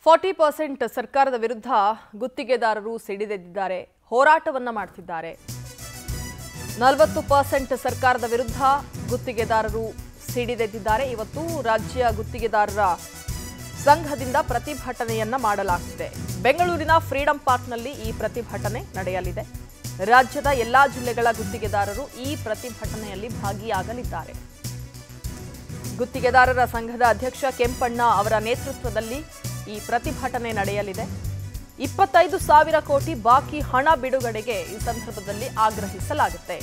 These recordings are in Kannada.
40% ಸರ್ಕಾರದ ವಿರುದ್ಧ ಗುತ್ತಿಗೆದಾರರು ಸಿಡಿದೆದ್ದಿದ್ದಾರೆ, ಹೋರಾಟವನ್ನ ಮಾಡ್ತಿದ್ದಾರೆ. 40% ಸರ್ಕಾರದ ವಿರುದ್ಧ ಗುತ್ತಿಗೆದಾರರು ಸಿಡಿದೆದ್ದಿದ್ದಾರೆ. ಇವತ್ತು ರಾಜ್ಯ ಗುತ್ತಿಗೆದಾರರ ಸಂಘದಿಂದ ಪ್ರತಿಭಟನೆಯನ್ನ ಮಾಡಲಾಗಿದೆ. ಬೆಂಗಳೂರಿನ ಫ್ರೀಡಂ ಪಾರ್ಕ್ನಲ್ಲಿ ಈ ಪ್ರತಿಭಟನೆ ನಡೆಯಲಿದೆ. ರಾಜ್ಯದ ಎಲ್ಲಾ ಜಿಲ್ಲೆಗಳ ಗುತ್ತಿಗೆದಾರರು ಈ ಪ್ರತಿಭಟನೆಯಲ್ಲಿ ಭಾಗಿಯಾಗಲಿದ್ದಾರೆ. ಗುತ್ತಿಗೆದಾರರ ಸಂಘದ ಅಧ್ಯಕ್ಷ ಕೆಂಪಣ್ಣ ಅವರ ನೇತೃತ್ವದಲ್ಲಿ ಈ ಪ್ರತಿಭಟನೆ ನಡೆಯಲಿದೆ. 25,000 ಕೋಟಿ ಬಾಕಿ ಹಣ ಬಿಡುಗಡೆಗೆ ಈ ಸಂದರ್ಭದಲ್ಲಿ ಆಗ್ರಹಿಸಲಾಗುತ್ತೆ.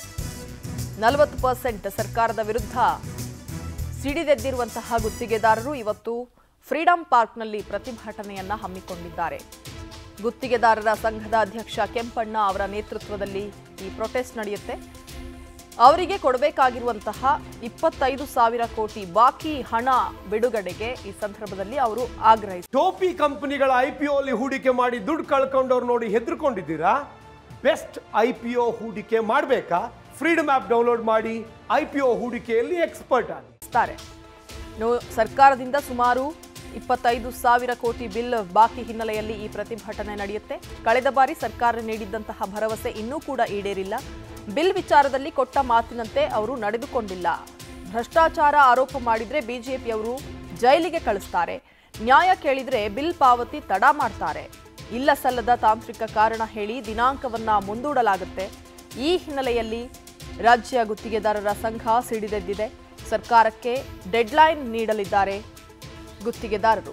40% ಸರ್ಕಾರದ ವಿರುದ್ಧ ಸಿಡಿದೆದ್ದಿರುವಂತಹ ಗುತ್ತಿಗೆದಾರರು ಇವತ್ತು ಫ್ರೀಡಂ ಪಾರ್ಕ್ನಲ್ಲಿ ಪ್ರತಿಭಟನೆಯನ್ನ ಹಮ್ಮಿಕೊಂಡಿದ್ದಾರೆ. ಗುತ್ತಿಗೆದಾರರ ಸಂಘದ ಅಧ್ಯಕ್ಷ ಕೆಂಪಣ್ಣ ಅವರ ನೇತೃತ್ವದಲ್ಲಿ ಈ ಪ್ರೊಟೆಸ್ಟ್ ನಡೆಯುತ್ತೆ. ಅವರಿಗೆ ಕೊಡಬೇಕಾಗಿರುವಂತಹ 25,000 ಕೋಟಿ ಬಾಕಿ ಹಣ ಬಿಡುಗಡೆಗೆ ಈ ಸಂದರ್ಭದಲ್ಲಿ ಅವರು ಆಗ್ರಹಿಸಿದ್ದಾರೆ. ಟೋಪಿ ಕಂಪನಿಗಳ IPO ಅಲ್ಲಿ ಹೂಡಿಕೆ ಮಾಡಿ ದುಡ್ಡು ಕಳ್ಕೊಂಡವ್ರು ನೋಡಿ ಹೆದರ್ಕೊಂಡಿದ್ದೀರಾ? ಬೆಸ್ಟ್ IPO ಹೂಡಿಕೆ ಮಾಡಬೇಕಾ? ಫ್ರೀಡಮ್ ಆಪ್ ಡೌನ್ಲೋಡ್ ಮಾಡಿ IPO ಹೂಡಿಕೆಯಲ್ಲಿ ಎಕ್ಸ್ಪರ್ಟ್ ಆಗಿದ್ದಾರೆ. ಸರ್ಕಾರದಿಂದ ಸುಮಾರು 25,000 ಕೋಟಿ ಬಿಲ್ ಬಾಕಿ ಹಿನ್ನೆಲೆಯಲ್ಲಿ ಈ ಪ್ರತಿಭಟನೆ ನಡೆಯುತ್ತೆ. ಕಳೆದ ಬಾರಿ ಸರ್ಕಾರ ನೀಡಿದ್ದಂತಹ ಭರವಸೆ ಇನ್ನೂ ಕೂಡ ಈಡೇರಿಲ್ಲ. ಬಿಲ್ ವಿಚಾರದಲ್ಲಿ ಕೊಟ್ಟ ಮಾತಿನಂತೆ ಅವರು ನಡೆದುಕೊಂಡಿಲ್ಲ. ಭ್ರಷ್ಟಾಚಾರ ಆರೋಪ ಮಾಡಿದ್ರೆ ಬಿಜೆಪಿಯವರು ಜೈಲಿಗೆ ಕಳಿಸ್ತಾರೆ. ನ್ಯಾಯ ಕೇಳಿದ್ರೆ ಬಿಲ್ ಪಾವತಿ ತಡ ಮಾಡ್ತಾರೆ. ಇಲ್ಲ ಸಲ್ಲದ ತಾಂತ್ರಿಕ ಕಾರಣ ಹೇಳಿ ದಿನಾಂಕವನ್ನ ಮುಂದೂಡಲಾಗುತ್ತೆ. ಈ ಹಿನ್ನೆಲೆಯಲ್ಲಿ ರಾಜ್ಯ ಗುತ್ತಿಗೆದಾರರ ಸಂಘ ಸಿಡಿದೆದ್ದಿದೆ. ಸರ್ಕಾರಕ್ಕೆ ಡೆಡ್ಲೈನ್ ನೀಡಲಿದ್ದಾರೆ ಗುತ್ತಿಗೆದಾರರು.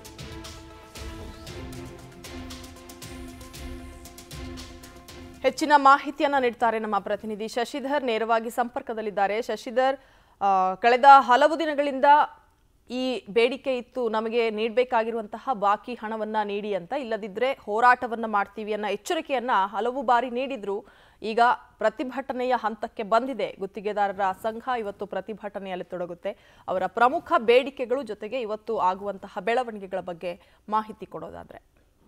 ಹೆಚ್ಚಿನ ಮಾಹಿತಿಯನ್ನ ನೀಡ್ತಾರೆ ನಮ್ಮ ಪ್ರತಿನಿಧಿ ಶಶಿಧರ್, ನೇರವಾಗಿ ಸಂಪರ್ಕದಲ್ಲಿದ್ದಾರೆ. ಶಶಿಧರ್, ಕಳೆದ ಹಲವು ದಿನಗಳಿಂದ ಈ ಬೇಡಿಕೆ ಇತ್ತು, ನಮಗೆ ನೀಡಬೇಕಾಗಿರುವಂತಹ ಬಾಕಿ ಹಣವನ್ನ ನೀಡಿ ಅಂತ, ಇಲ್ಲದಿದ್ರೆ ಹೋರಾಟವನ್ನ ಮಾಡ್ತೀವಿ ಅನ್ನೋ ಎಚ್ಚರಿಕೆಯನ್ನ ಹಲವು ಬಾರಿ ನೀಡಿದ್ರು. ಈಗ ಪ್ರತಿಭಟನೆಯ ಹಂತಕ್ಕೆ ಬಂದಿದೆ. ಗುತ್ತಿಗೆದಾರರ ಸಂಘ ಇವತ್ತು ಪ್ರತಿಭಟನೆಯಲ್ಲಿ ತೊಡಗುತ್ತೆ. ಅವರ ಪ್ರಮುಖ ಬೇಡಿಕೆಗಳು ಜೊತೆಗೆ ಇವತ್ತು ಆಗುವಂತಹ ಬೆಳವಣಿಗೆಗಳ ಬಗ್ಗೆ ಮಾಹಿತಿ ಕೊಡೋದಾದ್ರೆ.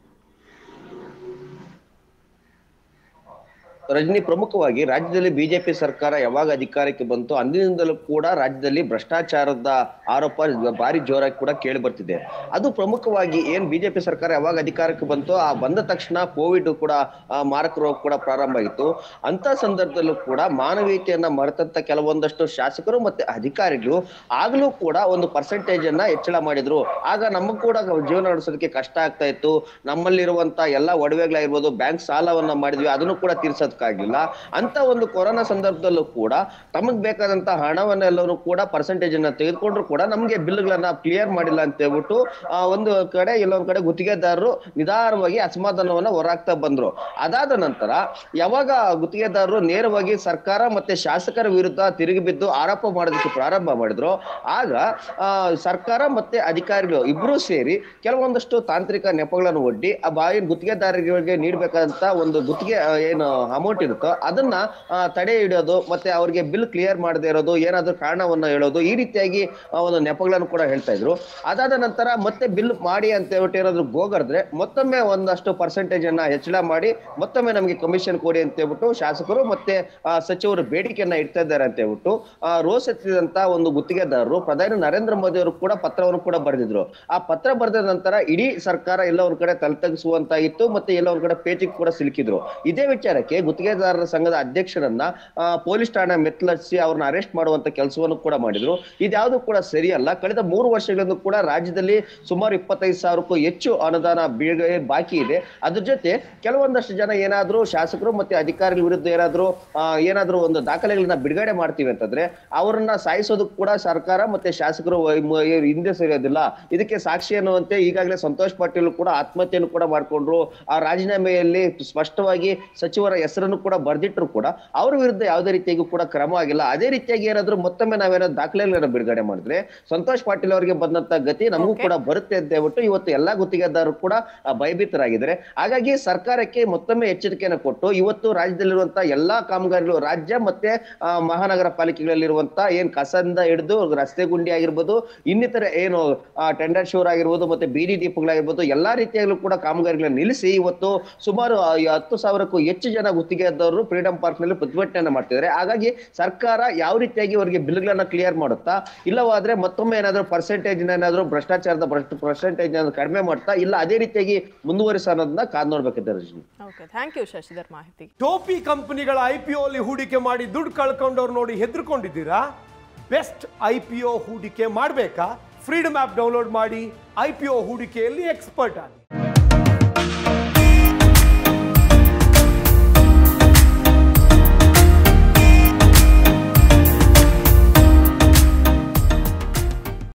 ರಜನಿ, ಪ್ರಮುಖವಾಗಿ ರಾಜ್ಯದಲ್ಲಿ ಬಿಜೆಪಿ ಸರ್ಕಾರ ಯಾವಾಗ ಅಧಿಕಾರಕ್ಕೆ ಬಂತು ಅಂದಿನಿಂದಲೂ ಕೂಡ ರಾಜ್ಯದಲ್ಲಿ ಭ್ರಷ್ಟಾಚಾರದ ಆರೋಪ ಭಾರಿ ಜೋರಾಗಿ ಕೂಡ ಕೇಳಿ ಬರ್ತಿದೆ. ಅದು ಪ್ರಮುಖವಾಗಿ ಏನ್ ಬಿಜೆಪಿ ಸರ್ಕಾರ ಯಾವಾಗ ಅಧಿಕಾರಕ್ಕೆ ಬಂತು ಆ ಬಂದ ತಕ್ಷಣ ಕೋವಿಡ್ ಕೂಡ ಮಾರಕ ರೋಗ ಕೂಡ ಪ್ರಾರಂಭ ಆಯಿತು. ಅಂತ ಸಂದರ್ಭದಲ್ಲೂ ಕೂಡ ಮಾನವೀಯತೆಯನ್ನ ಮರೆತಂತ ಕೆಲವೊಂದಷ್ಟು ಶಾಸಕರು ಮತ್ತೆ ಅಧಿಕಾರಿಗಳು ಆಗ್ಲೂ ಕೂಡ ಒಂದು ಪರ್ಸೆಂಟೇಜ್ ಅನ್ನ ಹೆಚ್ಚಳ ಮಾಡಿದ್ರು. ಆಗ ನಮಗೂ ಕೂಡ ಜೀವನ ನಡೆಸೋದಕ್ಕೆ ಕಷ್ಟ ಆಗ್ತಾ ಇತ್ತು. ನಮ್ಮಲ್ಲಿರುವಂತ ಎಲ್ಲಾ ಒಡವೆಗಳಾಗಿರ್ಬೋದು, ಬ್ಯಾಂಕ್ ಸಾಲವನ್ನ ಮಾಡಿದ್ವಿ, ಅದನ್ನು ಕೂಡ ತೀರ್ಸೋದಕ್ಕಾಗಿಲ್ಲ. ಅಂತ ಒಂದು ಕೊರೋನಾ ಸಂದರ್ಭದಲ್ಲೂ ಕೂಡ ತಮಗ್ ಬೇಕಾದಂತ ಹಣವನ್ನೆಲ್ಲರೂ ಕೂಡ ಪರ್ಸೆಂಟೇಜ್ ಅನ್ನ ತೆಗೆದುಕೊಂಡ್ರು ಕೂಡ ನಮ್ಗೆ ಬಿಲ್ಗಳನ್ನ ಕ್ಲಿಯರ್ ಮಾಡಿಲ್ಲ ಅಂತ ಹೇಳ್ಬಿಟ್ಟು ಒಂದು ಕಡೆ ಇಲ್ಲೊಂದ್ ಕಡೆ ಗುತ್ತಿಗೆದಾರರು ನಿಧಾನವಾಗಿ ಅಸಮಾಧಾನವನ್ನ ಹೊರಾಗ್ತಾ ಬಂದ್ರು. ಅದಾದ ನಂತರ ಯಾವಾಗ ಗುತ್ತಿಗೆದಾರರು ನೇರವಾಗಿ ಸರ್ಕಾರ ಮತ್ತೆ ಶಾಸಕರ ವಿರುದ್ಧ ತಿರುಗಿ ಬಿದ್ದು ಆರೋಪ ಮಾಡೋದಕ್ಕೆ ಪ್ರಾರಂಭ ಮಾಡಿದ್ರು, ಆಗ ಸರ್ಕಾರ ಮತ್ತೆ ಅಧಿಕಾರಿಗಳು ಇಬ್ರು ಸೇರಿ ಕೆಲವೊಂದಷ್ಟು ತಾಂತ್ರಿಕ ನೆಪಗಳನ್ನು ಒಡ್ಡಿ ಆ ಗುತ್ತಿಗೆದಾರರಿಗೆ ನೀಡಬೇಕಾದಂತ ಒಂದು ಗುತ್ತಿಗೆ ಏನು ಅಮೌಂಟ್ ಇರುತ್ತೋ ಅದನ್ನ ತಡೆ ಹಿಡಿಯೋದು, ಮತ್ತೆ ಅವ್ರಿಗೆ ಬಿಲ್ ಕ್ಲಿಯರ್ ಮಾಡದೇ ಇರೋದು, ಏನಾದ್ರೂ ಕಾರಣವನ್ನ ಹೇಳೋದು, ಈ ರೀತಿಯಾಗಿ ಒಂದು ನೆಪಗಳನ್ನು ಕೂಡ ಹೇಳ್ತಾ ಇದ್ರು. ಅದಾದ ನಂತರ ಮತ್ತೆ ಬಿಲ್ ಮಾಡಿ ಅಂತ ಹೇಳ್ಬಿಟ್ಟು ಏನಾದ್ರು ಗೋಗರ್ದ್ರೆ ಮತ್ತೊಮ್ಮೆ ಒಂದಷ್ಟು ಪರ್ಸೆಂಟೇಜ್ ಅನ್ನ ಹೆಚ್ಚಳ ಮಾಡಿ ಮತ್ತೊಮ್ಮೆ ನಮಗೆ ಕಮಿಷನ್ ಕೊಡಿ ಅಂತ ಹೇಳ್ಬಿಟ್ಟು ಶಾಸಕರು ಮತ್ತೆ ಸಚಿವರು ಬೇಡಿಕೆಯನ್ನ ಇಡ್ತಾ ಇದ್ದಾರೆ ಅಂತ ಹೇಳ್ಬಿಟ್ಟು ರೋಸ್ ಎತ್ತಿದಂತ ಒಂದು ಗುತ್ತಿಗೆದಾರರು ಪ್ರಧಾನಿ ನರೇಂದ್ರ ಮೋದಿ ಅವರು ಕೂಡ ಪತ್ರವನ್ನು ಕೂಡ ಬರೆದಿದ್ರು. ಆ ಪತ್ರ ಬರೆದ ನಂತರ ಇಡೀ ಸರ್ಕಾರ ಎಲ್ಲ ಒಂದ್ ಕಡೆ ತಲೆತಗ್ಗಿಸುವಂತಾಗಿತ್ತು, ಮತ್ತೆ ಎಲ್ಲ ಒಂದ್ ಕಡೆ ಪೇಚಿಗೆ ಕೂಡ ಸಿಲುಕಿದ್ರು. ಇದೇ ವಿಚಾರಕ್ಕೆ ಗುತ್ತಿಗೆದಾರರ ಸಂಘದ ಅಧ್ಯಕ್ಷರನ್ನ ಪೊಲೀಸ್ ಠಾಣೆ ಮೆತ್ತಲಿಸಿ ಅವ್ರನ್ನ ಅರೆಸ್ಟ್ ಮಾಡುವಂತ ಕೆಲಸವನ್ನು ಕೂಡ ಮಾಡಿದ್ರು. ಇದ್ಯಾವುದು ಕೂಡ ಸರಿಯಲ್ಲ. ಕಳೆದ 3 ವರ್ಷಗಳಿಂದ ಕೂಡ ರಾಜ್ಯದಲ್ಲಿ ಸುಮಾರು 25,000ಕ್ಕೂ ಹೆಚ್ಚು ಅನುದಾನ ಬಾಕಿ ಇದೆ. ಅದ್ರ ಜೊತೆ ಕೆಲವೊಂದಷ್ಟು ಜನ ಏನಾದ್ರು ಶಾಸಕರು ಮತ್ತೆ ಅಧಿಕಾರಿಗಳ ವಿರುದ್ಧ ಏನಾದ್ರು ಒಂದು ದಾಖಲೆಗಳನ್ನ ಬಿಡುಗಡೆ ಮಾಡ್ತೀವಿ ಅಂತಂದ್ರೆ ಅವರನ್ನ ಸಾಯಿಸೋದಕ್ಕೆ ಕೂಡ ಸರ್ಕಾರ ಮತ್ತೆ ಶಾಸಕರು ಹಿಂದೆ ಸರಿಯೋದಿಲ್ಲ. ಇದಕ್ಕೆ ಸಾಕ್ಷಿ ಅನ್ನುವಂತೆ ಈಗಾಗಲೇ ಸಂತೋಷ್ ಪಾಟೀಲ್ ಕೂಡ ಆತ್ಮಹತ್ಯೆಯನ್ನು ಕೂಡ ಮಾಡ್ಕೊಂಡ್ರು. ಆ ರಾಜೀನಾಮೆಯಲ್ಲಿ ಸ್ಪಷ್ಟವಾಗಿ ಸಚಿವರ ಹೆಸರನ್ನು ಕೂಡ ಬರ್ದಿಟ್ರು ಕೂಡ ಅವ್ರ ವಿರುದ್ಧ ಯಾವುದೇ ರೀತಿಯಾಗಿ ಕೂಡ ಕ್ರಮ ಆಗಿಲ್ಲ. ಅದೇ ರೀತಿಯಾಗಿ ಏನಾದ್ರು ಮತ್ತೊಮ್ಮೆ ನಾವೇನಾದ್ರು ದಾಖಲೆಗಳನ್ನ ಬಿಡುಗಡೆ ಮಾಡಿದ್ರೆ ಸಂತೋಷ್ ಪಾಟೀಲ್ ಅವರಿಗೆ ಬಂದಂತ ಗತಿ ನಮಗೂ ಕೂಡ ಬರುತ್ತೆ ಅಂತ ಹೇಳ್ಬಿಟ್ಟು ಇವತ್ತು ಎಲ್ಲಾ ಗುತ್ತಿಗೆದಾರರು ಕೂಡ ಭಯಭೀತರಾಗಿದ್ದಾರೆ. ಹಾಗಾಗಿ ಸರ್ಕಾರಕ್ಕೆ ಮತ್ತೊಮ್ಮೆ ಎಚ್ಚರಿಕೆಯನ್ನು ಕೊಟ್ಟು ಇವತ್ತು ರಾಜ್ಯದಲ್ಲಿರುವಂತಹ ಎಲ್ಲಾ ಕಾಮಗಾರಿಗಳು, ರಾಜ್ಯ ಮತ್ತೆ ಮಹಾನಗರ ಪಾಲಿಕೆಗಳಲ್ಲಿರುವಂತ ಏನ್ ಕಸದಿಂದ ಹಿಡಿದು ರಸ್ತೆ ಗುಂಡಿ ಆಗಿರ್ಬೋದು, ಇನ್ನಿತರ ಏನು ಟೆಂಡರ್ ಶೋರ್ ಆಗಿರ್ಬೋದು, ಮತ್ತೆ ಬೀದಿ ದೀಪಗಳಾಗಿರ್ಬೋದು, ಎಲ್ಲಾ ರೀತಿಯಾಗಲೂ ಕೂಡ ಕಾಮಗಾರಿಗಳನ್ನ ನಿಲ್ಲಿಸಿ ಇವತ್ತು ಸುಮಾರು 10,000ಕ್ಕೂ ಹೆಚ್ಚು ಜನ ಗುತ್ತಿಗೆ ಗುತ್ತಿಗೆದಾರರು ಫ್ರೀಡಂ ಪಾರ್ಕ್ ನಲ್ಲಿ ಪ್ರತಿಭಟನೆ ಮಾಡ್ತಿದ್ದಾರೆ. ಹಾಗಾಗಿ ಸರ್ಕಾರ ಯಾವ ರೀತಿಯಾಗಿ ಅವರಿಗೆ ಬಿಲ್ಗಳನ್ನ ಕ್ಲಿಯರ್ ಮಾಡುತ್ತಾ, ಇಲ್ಲವಾದ್ರೆ ಮತ್ತೊಮ್ಮೆ ಏನಾದ್ರು ಪರ್ಸೆಂಟೇಜ್ ಏನಾದ್ರು ಭ್ರಷ್ಟಾಚಾರದ ಪರ್ಸೆಂಟೇಜ್ ಕಡಿಮೆ ಮಾಡ್ತಾ, ಇಲ್ಲ ಅದೇ ರೀತಿಯಾಗಿ ಮುಂದುವರಿಸೋದನ್ನ ಕಾದ್ ನೋಡ್ಬೇಕಿದೆ Rajani. Okay, thank you Shashidhar ಮಾಹಿತಿ. ಟೋಪಿ ಕಂಪನಿಗಳ IPO ಅಲ್ಲಿ ಹೂಡಿಕೆ ಮಾಡಿ ದುಡ್ಡು ಕಳ್ಕೊಂಡವ್ರು ನೋಡಿ ಹೆದರ್ಕೊಂಡಿದ್ದೀರಾ? ಬೆಸ್ಟ್ IPO ಹೂಡಿಕೆ ಮಾಡಬೇಕಾ? ಫ್ರೀಡಮ್ ಆಪ್ ಡೌನ್ಲೋಡ್ ಮಾಡಿ IPO ಹೂಡಿಕೆಯಲ್ಲಿ ಎಕ್ಸ್ಪರ್ಟ್ ಆಗಿ.